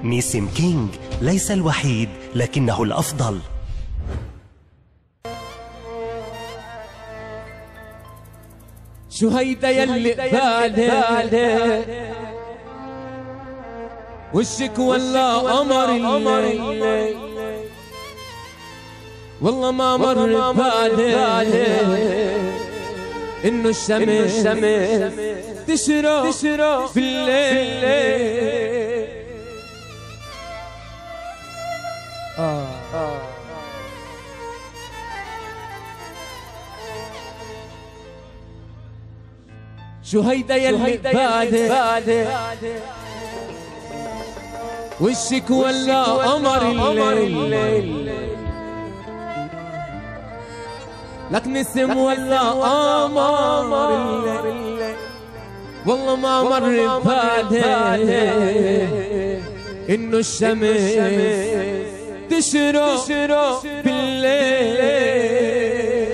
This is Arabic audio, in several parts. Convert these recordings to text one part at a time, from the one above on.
نيسم كينج ليس الوحيد لكنه الأفضل. شو هيدا يلي قبالي وشك ولا قمر الليل، والله ما مر ببالي انه الشمس تشرق في الليل. شو هيدا يلي قبالي وشك ولا قمر الليل، لك نسم ولا قمر الليل، والله ما مر ببالي انه الشمس تشرق بالليل.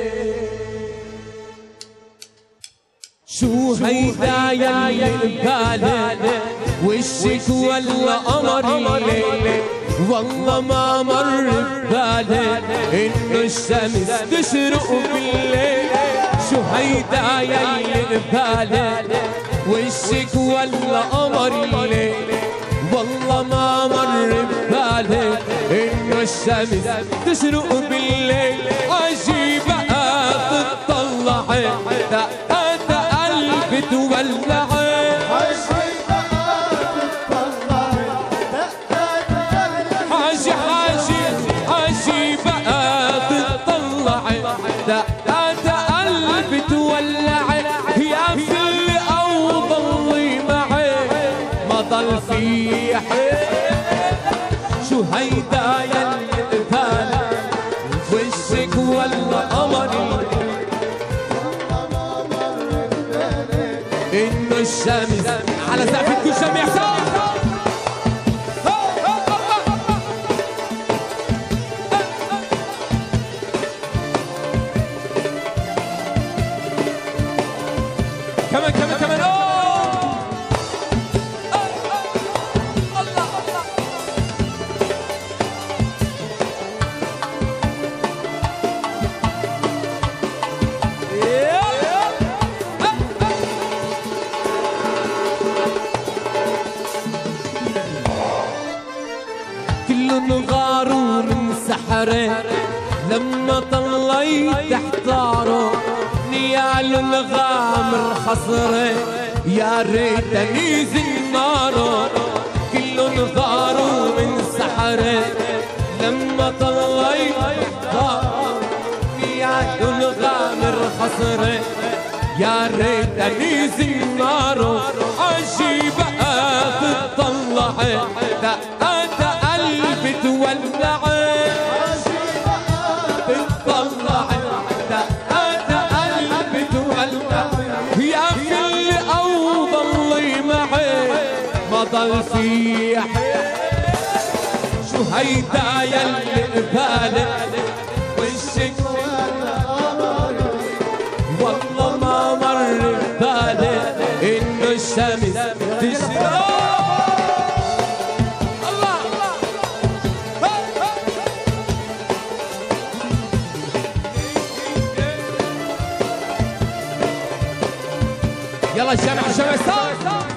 شو هيدا يلي ببالي وشك ولا قمر الليل، والله ما مر ببالي انه الشمس تشرق بالليل. شو هيدا يلي ببالي وشك ولا قمر الليل، والله ما مر ببالي انه الشمس تشرق بالليل. عجيب تطلع دقات قلبي تولع، دقات قلبي تولع، يا في اللي أوضل معي ما ضل في حيل. شو هيدا يلي قبالي وشك ولا قمري، إنه الشمس على سقفكوا شمع سوا. كمان كلن غاروا من سحره لما طليت احتاره، نيال الغامر حصره يا ريتني زناره. كلن غاروا من سحره لما طليت احتاره، نيال الغامر حصره يا ريتني زناره. عجيب تطلع دقات قلبي تولع، تطلع دقات قلبي تولع، يا في اللي أوضل معي ما ضل في حيل. شو هيدا يلي قبالي وشك ولا قمر، والله ما مر ببالي إنه الشمس تشرق. يلا الجامع الشمس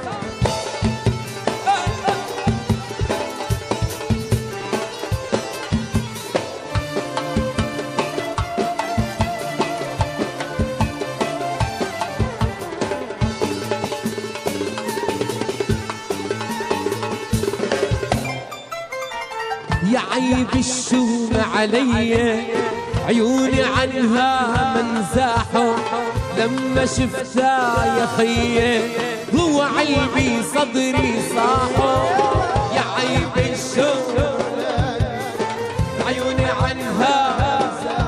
يا عيب الشوم علي، عيوني عنها منزاحه لما شفتها يا خيي ضوى قلبي صدري صاحه. يا عيب الشوم عيوني عنها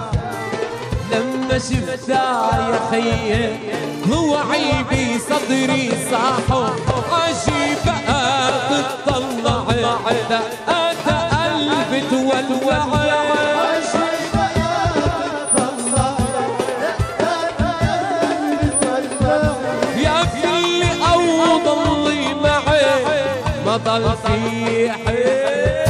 لما شفتها يا خيي ضوى قلبي صدري صاحه. عجيب تطلع دقات قلبي تولع، بطل في حيل.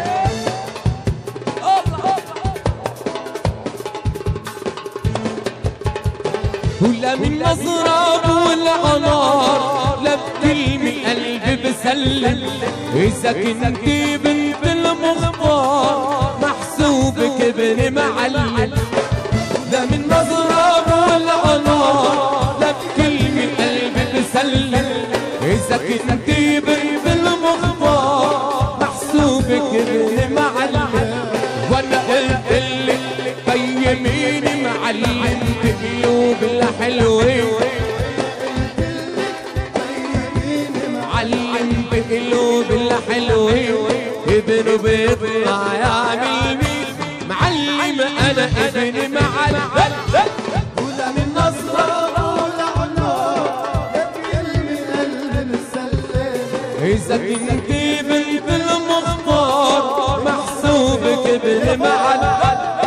ولا من نظرة والعنار لا بكلمة قلبي بسلم. إذا كنتي بنت المختار محسوبك ابن معلم. لا من نظرة والعنار لا بكلمة قلبي بسلم. إذا كنتي بنت المختار محسوبك ابن معلم. وأنا قلت لك بيميني معلم بقلوب الحلوين. معلم بقلوب الحلوين. ابنه بيطلع يعمل مين معلم. انا ابني معلم. ولا من نظرة ولا عنار بكلمة قلبي مسلم. اذا كنتي بنت المختار محسوبك ابن معلم.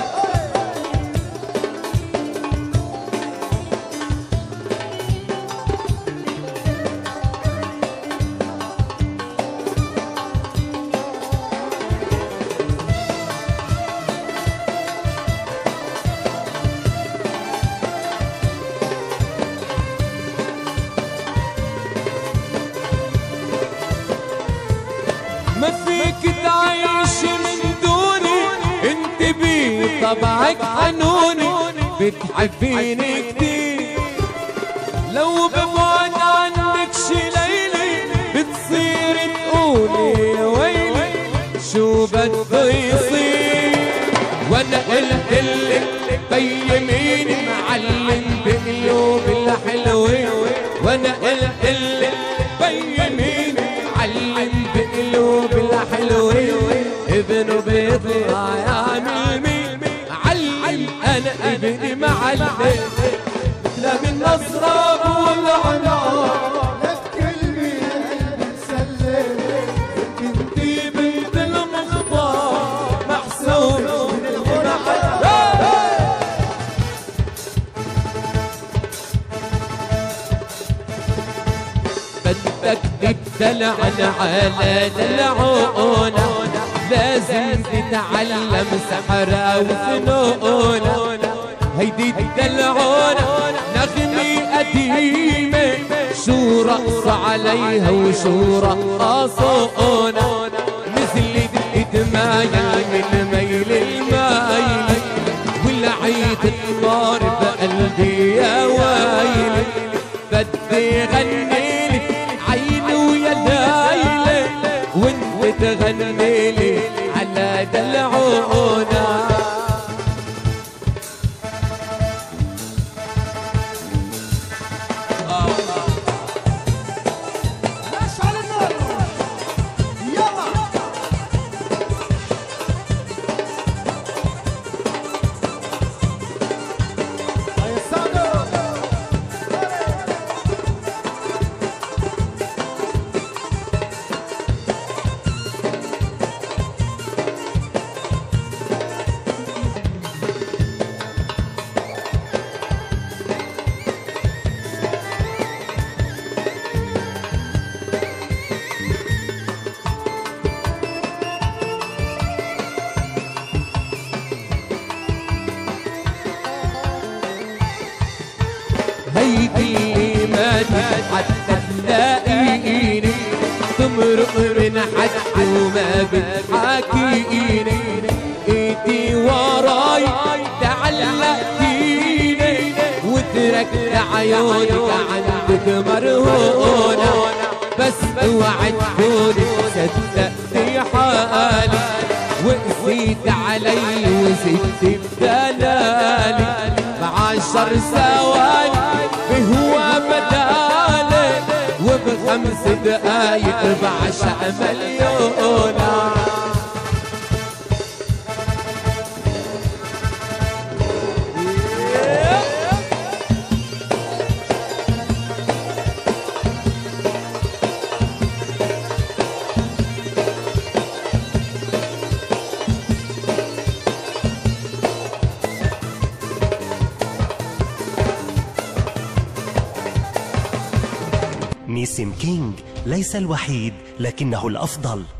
ما فيك تعيش من دوني انت بطبعك حنوني. بتحبيني كتير لو ببعد عنك شي ليلي بتصير تقولي يا ويلي شو بده يصير. وانا قلت لك بيميني معلم بقلوب الحلوين. وانا قلت لك بيميني معلم بقلوب الحلوين. ابنه بيطلع يعمل مين معلم. انا ابني معلم. لا من نظرة ولا عنار لا بكلمة قلبي مسلم. كنتي بنت المختار محسوب بدك تدلعن على دلعونا. لازم تتعلم سحرة وفنونة. هيدي الدلعونة نغمة قديمة شو رقص عليها وشو رقصونا. نزلت دمايل من ميل المايل والعيد النار بقلبي يا ويلي. بدي غنيلي عيني ويا ليلي وانت تغنيلي على دلعونا. هيدي اللي ما حتى تلاقيني تمرق من حد وما بتحاكيني. ايدي وراي تعلقتيني وتركت عيونك عندك مرهونة. بس اوعى تكوني صدقتي حالي وقسيت علي وزدت بدلالي. ب10 ثواني بهو بدالي وب5 دقايق بعشق مليونة. نيسم كينج ليس الوحيد لكنه الأفضل.